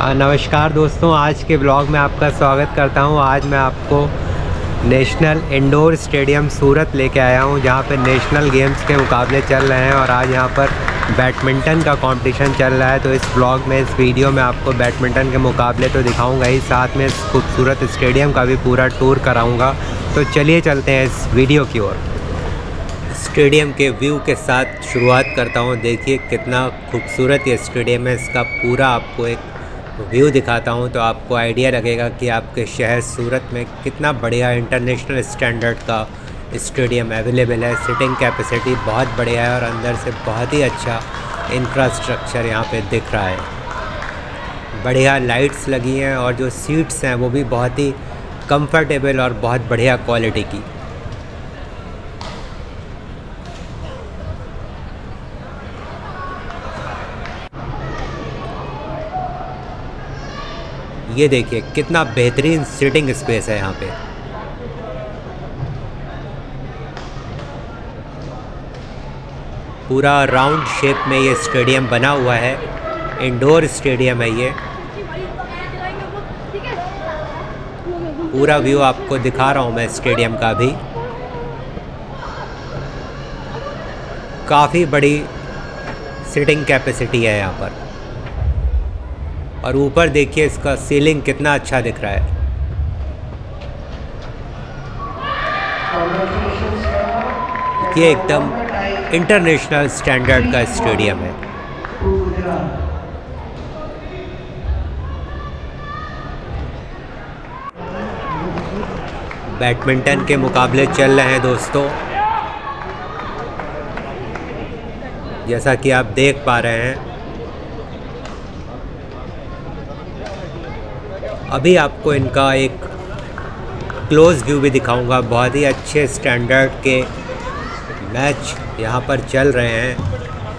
नमस्कार दोस्तों, आज के ब्लॉग में आपका स्वागत करता हूं। आज मैं आपको नेशनल इंडोर स्टेडियम सूरत लेके आया हूं, जहां पे नेशनल गेम्स के मुकाबले चल रहे हैं और आज यहां पर बैडमिंटन का कंपटीशन चल रहा है। तो इस ब्लॉग में, इस वीडियो में आपको बैडमिंटन के मुकाबले तो दिखाऊंगा ही, साथ में इस खूबसूरत स्टेडियम का भी पूरा टूर कराऊँगा। तो चलिए चलते हैं इस वीडियो की ओर। स्टेडियम के व्यू के साथ शुरुआत करता हूँ। देखिए कितना खूबसूरत ये स्टेडियम है। इसका पूरा आपको एक व्यू दिखाता हूँ तो आपको आइडिया लगेगा कि आपके शहर सूरत में कितना बढ़िया इंटरनेशनल स्टैंडर्ड का स्टेडियम अवेलेबल है। सिटिंग कैपेसिटी बहुत बढ़िया है और अंदर से बहुत ही अच्छा इंफ्रास्ट्रक्चर यहाँ पे दिख रहा है। बढ़िया लाइट्स लगी हैं और जो सीट्स हैं वो भी बहुत ही कंफर्टेबल और बहुत बढ़िया क्वालिटी की। ये देखिए कितना बेहतरीन सिटिंग स्पेस है यहाँ पे। पूरा राउंड शेप में ये स्टेडियम बना हुआ है। इंडोर स्टेडियम है ये। पूरा व्यू आपको दिखा रहा हूँ मैं स्टेडियम का भी। काफ़ी बड़ी सिटिंग कैपेसिटी है यहाँ पर। और ऊपर देखिए इसका सीलिंग कितना अच्छा दिख रहा है। ये एकदम इंटरनेशनल स्टैंडर्ड का स्टेडियम है। बैडमिंटन के मुकाबले चल रहे हैं दोस्तों, जैसा कि आप देख पा रहे हैं। अभी आपको इनका एक क्लोज व्यू भी दिखाऊंगा। बहुत ही अच्छे स्टैंडर्ड के मैच यहाँ पर चल रहे हैं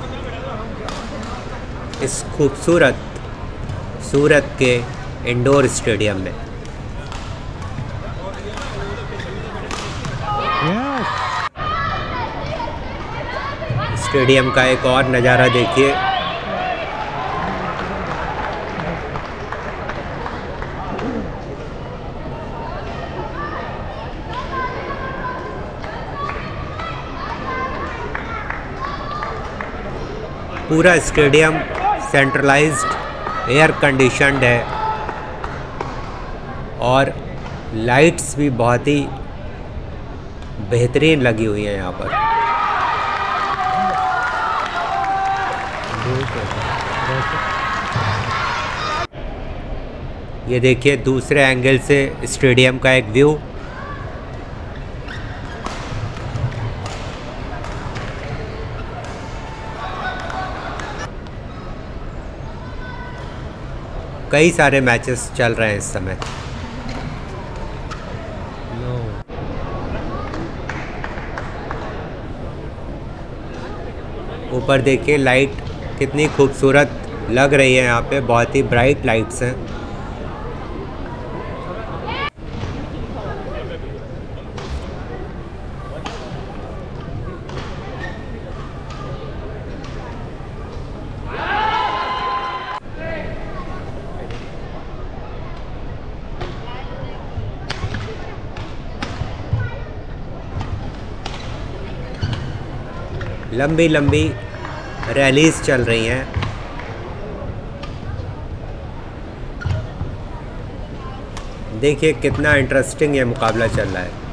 इस खूबसूरत सूरत के इंडोर स्टेडियम में। स्टेडियम का एक और नज़ारा देखिए। पूरा स्टेडियम सेंट्रलाइज्ड एयर कंडीशनड है और लाइट्स भी बहुत ही बेहतरीन लगी हुई हैं यहाँ पर। ये देखिए दूसरे एंगल से स्टेडियम का एक व्यू। कई सारे मैचेस चल रहे हैं इस समय। ऊपर देखिए लाइट कितनी खूबसूरत लग रही है। यहाँ पे बहुत ही ब्राइट लाइट्स हैं। लंबी लंबी रैलीज चल रही हैं। देखिए कितना इंटरेस्टिंग ये मुकाबला चल रहा है।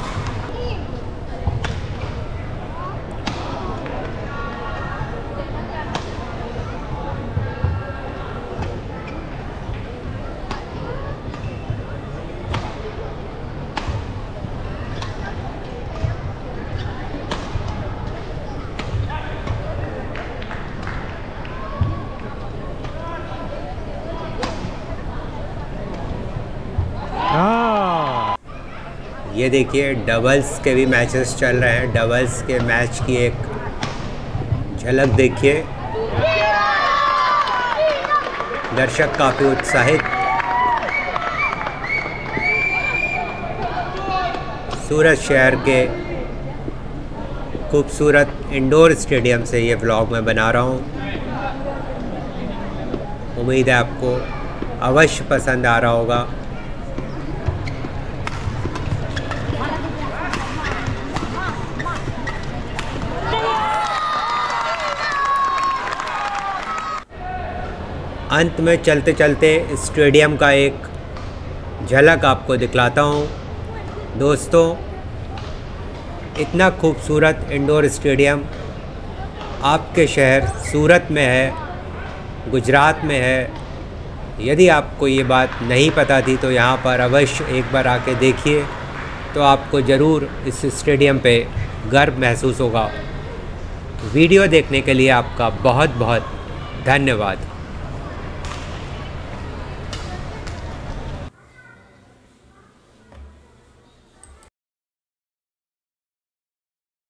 ये देखिए डबल्स के भी मैचेस चल रहे हैं। डबल्स के मैच की एक झलक देखिए। दर्शक काफ़ी उत्साहित। सूरत शहर के खूबसूरत इंडोर स्टेडियम से ये व्लॉग मैं बना रहा हूँ। उम्मीद है आपको अवश्य पसंद आ रहा होगा। अंत में चलते चलते स्टेडियम का एक झलक आपको दिखलाता हूँ। दोस्तों, इतना खूबसूरत इंडोर स्टेडियम आपके शहर सूरत में है, गुजरात में है। यदि आपको ये बात नहीं पता थी तो यहाँ पर अवश्य एक बार आके देखिए, तो आपको ज़रूर इस स्टेडियम पे गर्व महसूस होगा। वीडियो देखने के लिए आपका बहुत बहुत धन्यवाद।